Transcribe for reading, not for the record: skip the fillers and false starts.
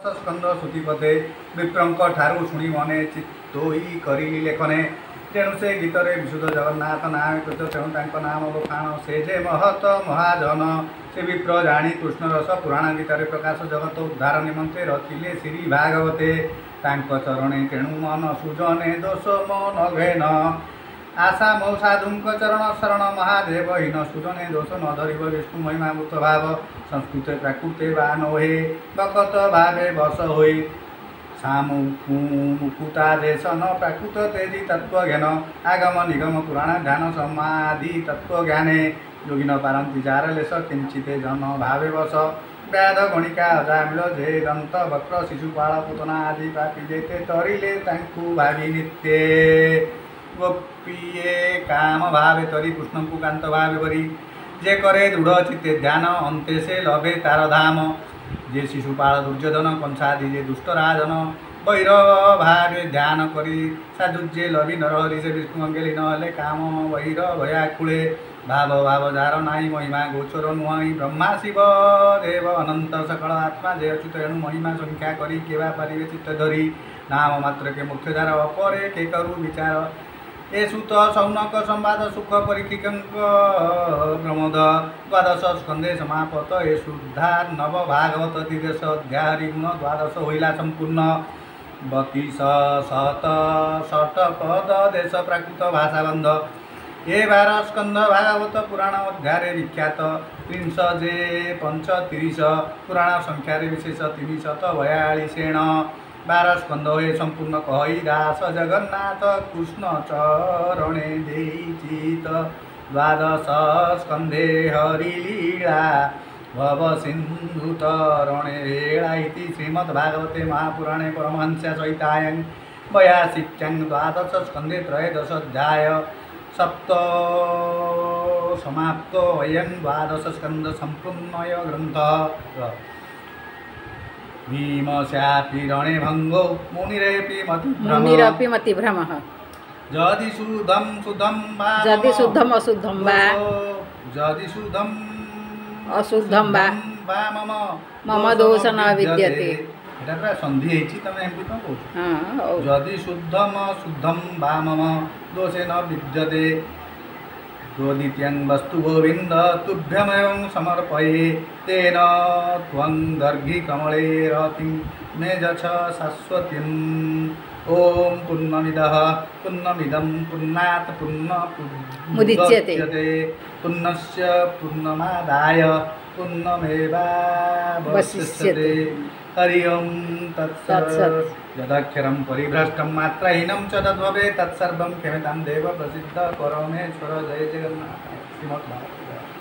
स्कंद श्रुतिपदे विप्रंक ठारू शुणी मने चित्तोई करी लेखने तेणु से गीतरे विशुद्ध जगन्नाथ नाम कृत तेणु नाम बखाण से जे महत महाजन से विप्र जाणी कृष्ण रस पुराण गीतार प्रकाश जगत उद्धार निमंते रचिले श्री भागवते चरणे तेणु मन सुजने दोष मन घेन आशा मौ साधुंक चरण शरण महादेव हीन सुजने दोष न धरिब विष्णु महिमाभूत भाव संस्कृते प्राकृते वा नोहे बकत भावे बस होई मुकुता देश न प्राकृत तेजी तत्व ज्ञान आगम निगम पुराण ध्यान समाधि तत्व ज्ञाने योगिन पारंती जार लेश किंचिते जन भावे बस व्याध गणिका अजामिल जे दंत वक्र शिशुपाल पुतना आदि पापी जेते तरिले तांकु भावी नित्ये गोपीये काम भावे तरी कृष्ण को कांत भावे बरी जे करे दृढ़ चित्ते ध्यान अंते से लभे तार धाम जे शिशुपाल दुर्योधन कंसादि जे दुष्टराजन वैर भावे ध्यान करी साधुज्ये लभि नरहरि से विष्णु अंगेली नहले काम वैर भयाकुले भाव भाव जार नाई महिमा गोचर नुहई ब्रह्मा शिव देव अनंत सकल आत्मा जे अच्युत एणु महिमा संख्या करी केवा पारिबे चित्त धरी नाम मात्र के मुख्य धारा अपरे के करू विचार ए सुत सौनक संवाद सुख परीक्षिकंक प्रमोद द्वादश स्कंदे समापत ए शुद्धार नव भागवत दिदेश अध्याय गुण द्वादश होइला संपूर्ण 32 शत षट पद देश प्राकृत भाषाबंध ए 12 स्कंद भागवत पुराण अध्याय विख्यात 30 जे 35 पुराण संख्या विशेष 342 12 स्कंद हे संपूर्ण कही दास जगन्नाथ कृष्ण चरणे देचित द्वादश स्कंदे हरिलीला भव सिंधु तरणे रेला इति श्रीमद्भागवते महापुराणे परमहंस्या सहितायां 82 द्वादश स्कंदे त्रयोदश अध्याय सप्त समाप्तो अयं द्वादश स्कंद संपूर्णय ग्रंथ भीमस्यापि रणे भंगो मुनिरपि मतिभ्रमः जदि शुद्धम अशुद्धम वा मम दोष न विद्यते एटा पूरा संधि हेछि तमे एमपि कोन कहू हां जदि शुद्धम अशुद्धम वा मम दोषे न विद्यते त्वदित्यं वस्तु गोविंद तुभ्यमेवं समर्पये तेन त्वं दर्घि कमले रतिं मे जछ शाश्वतीम् ओम पूर्णमिदः पूर्णमिदं पूर्णात् पूर्णमुदच्यते पूर्णस्य पूर्णमादाय पूर्णमेवावशिष्यते हरि ओम तत्सत् यदक्षरं परिभ्रष्टं मात्राहीनं च तद्भवेत् तत्सर्वं क्षम्यतां देव प्रसिद्ध परमेश्वर जय जगन्नाथ श्रीमद्भागवत।